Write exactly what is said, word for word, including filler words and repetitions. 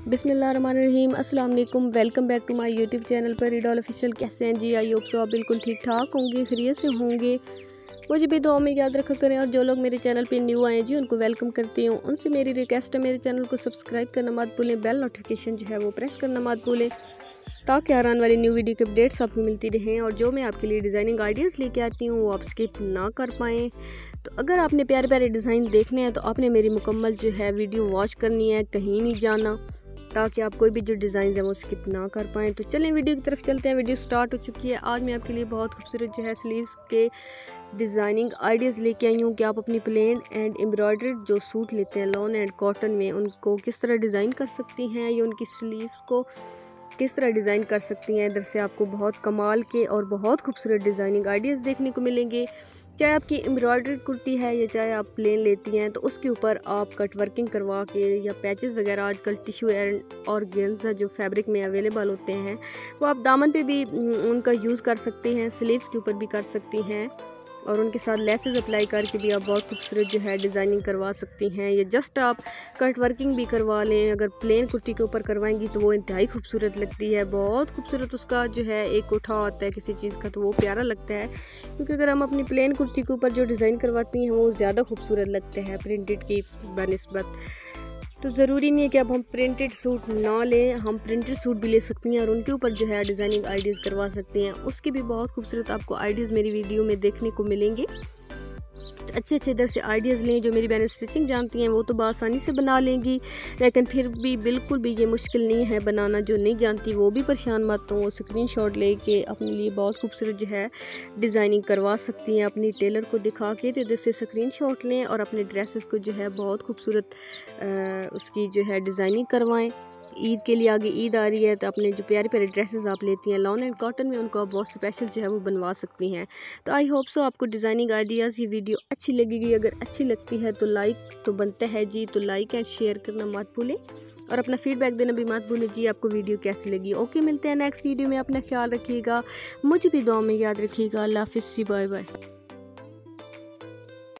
बिस्मिल्लाहिर्रहमानिर्रहीम अस्सलाम वालेकुम। Welcome back to my YouTube channel पर रीडॉल ऑफिशियल। कैसे हैं जी? आई होप सो आप बिल्कुल ठीक ठाक होंगे, खैरियत से होंगे। मुझे भी दुआ में याद रखा करें। और जो लोग मेरे चैनल पे न्यू आए जी उनको वेलकम करती हूँ। उनसे मेरी रिक्वेस्ट है, मेरे चैनल को सब्सक्राइब करना मत भूलें, बेल नोटिफिकेशन जो है वो प्रेस करना मत भूलें, ताकि आने वाली न्यू वीडियो की अपडेट्स आपको मिलती रहें। और जो मैं आपके लिए डिज़ाइनिंग आइडियाज़ लेके आती हूँ वो आप स्किप ना कर पाएँ। तो अगर आपने प्यारे प्यारे डिज़ाइन देखने हैं तो आपने मेरी मुकम्मल जो है वीडियो वॉच करनी है, कहीं नहीं जाना, ताकि आप कोई भी जो डिज़ाइन है वो स्किप ना कर पाएँ। तो चलें वीडियो की तरफ चलते हैं। वीडियो स्टार्ट हो चुकी है। आज मैं आपके लिए बहुत खूबसूरत जो है स्लीव्स के डिज़ाइनिंग आइडियाज़ लेके आई हूँ कि आप अपनी प्लेन एंड एम्ब्रॉयडर्ड जो सूट लेते हैं लॉन एंड कॉटन में, उनको किस तरह डिज़ाइन कर सकती हैं या उनकी स्लीव्स को किस तरह डिज़ाइन कर सकती हैं। इधर से आपको बहुत कमाल के और बहुत खूबसूरत डिज़ाइनिंग आइडियाज़ देखने को मिलेंगे। चाहे आपकी एम्ब्रॉयडर्ड कुर्ती है या चाहे आप प्लेन लेती हैं, तो उसके ऊपर आप कट वर्किंग करवा के या पैचेस वगैरह आजकल टिश्यू एंड ऑर्गेन्जा जो फैब्रिक में अवेलेबल होते हैं वो आप दामन पे भी उनका यूज़ कर सकती हैं, स्लीव्स के ऊपर भी कर सकती हैं, और उनके साथ लेसेस अप्लाई करके भी आप बहुत खूबसूरत जो है डिज़ाइनिंग करवा सकती हैं। या जस्ट आप कट वर्किंग भी करवा लें, अगर प्लेन कुर्ती के ऊपर करवाएंगी तो वो इंतहाई खूबसूरत लगती है। बहुत खूबसूरत उसका जो है एक उठा होता है किसी चीज़ का, तो वो प्यारा लगता है। क्योंकि अगर हम अपनी प्लेन कुर्ती के ऊपर जो डिज़ाइन करवाती हैं वो ज़्यादा खूबसूरत लगते हैं प्रिंटेड की बनिस्बत। तो ज़रूरी नहीं है कि अब हम प्रिंटेड सूट ना लें, हम प्रिंटेड सूट भी ले सकती हैं और उनके ऊपर जो है डिज़ाइनिंग आइडियाज़ करवा सकती हैं। उसके भी बहुत खूबसूरत आपको आइडियाज़ मेरी वीडियो में देखने को मिलेंगे। अच्छे अच्छे इधर से आइडियाज़ लें। जो मेरी बहनें स्टिचिंग जानती हैं वो तो बआसानी से बना लेंगी, लेकिन फिर भी बिल्कुल भी ये मुश्किल नहीं है बनाना। जो नहीं जानती वो भी परेशान मत हो, वो स्क्रीनशॉट लेके अपने लिए बहुत खूबसूरत जो है डिज़ाइनिंग करवा सकती हैं अपनी टेलर को दिखा के। तो इधर से स्क्रीनशॉट लें और अपने ड्रेसेस को जो है बहुत खूबसूरत उसकी जो है डिज़ाइनिंग करवाएँ। ईद के लिए आगे ईद आ रही है, तो अपने जो प्यारे प्यारे ड्रेसेस आप लेती हैं लॉन एंड कॉटन में, उनको आप बहुत स्पेशल जो है वो बनवा सकती हैं। तो आई होप सो आपको डिज़ाइनिंग आइडियाज़ ये वीडियो अच्छी लगेगी। अगर अच्छी लगती है तो लाइक तो बनता है जी, तो लाइक एंड शेयर करना मत भूलें और अपना फीडबैक देना भी मत भूलें जी, आपको वीडियो कैसी लगी। ओके, मिलते हैं नेक्स्ट वीडियो में। अपना ख्याल रखिएगा, मुझे भी दुआ में याद रखिएगा। अल्लाह हाफिज़ जी, बाय बाय।